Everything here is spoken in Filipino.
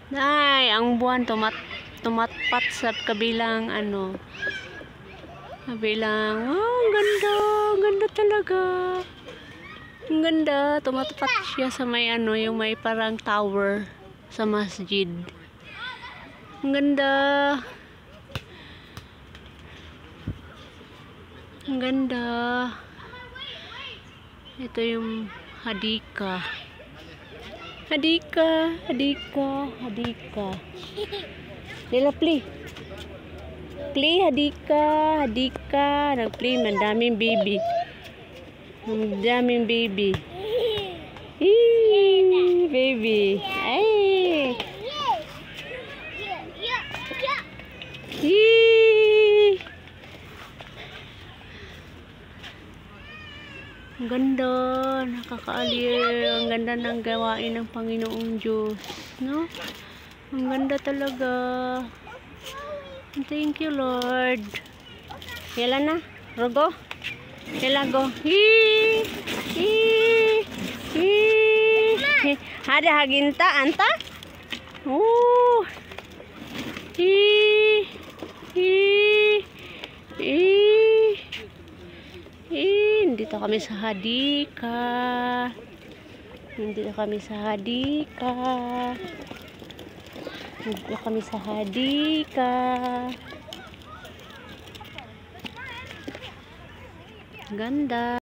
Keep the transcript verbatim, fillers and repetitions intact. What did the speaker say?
Nay, ang buwan tumat tumatpat sa kabilang ano. Kabilang, oh, ang ganda, ang ganda talaga. Ang ganda, tumatpat siya sa may ano, yung may parang tower sa masjid. Ang ganda. Ang ganda. Ito yung hadika. Hadika, hadika, hadika. Dila play. Play hadika, hadika. Nag-play, madaming baby. Madaming baby. Hee, baby. Ay. Hee. Ang ganda, nakakaaliw. Ang ganda ng gawain ng Panginoong Diyos, no? Ang ganda talaga. Thank you, Lord. Kailan na? Rogo? Kailan go? Hii! Hii! Hii! Ada haginta, anta? Oh! Hii! Hii! Hii! Hii! Dito kami sa hadika. Dito kami sa hadika. Dito kami sa hadika. Ganda.